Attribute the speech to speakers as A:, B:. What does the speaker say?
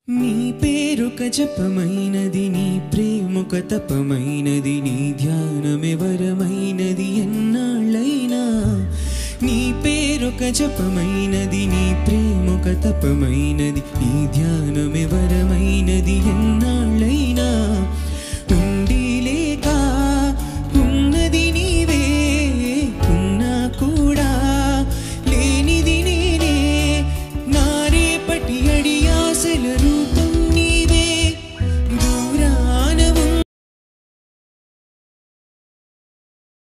A: నీ పేరొక జపమైనది, నీ ప్రేమొక తపమైనది, నీ ధ్యానమే వరమైనది ఎన్నాళ్ళైనా. నీ పేరొక జపమైనది, నీ ప్రేమొక తపమైనది, నీ ధ్యానమే వరమైనది ఎన్నాళ్ళైనా.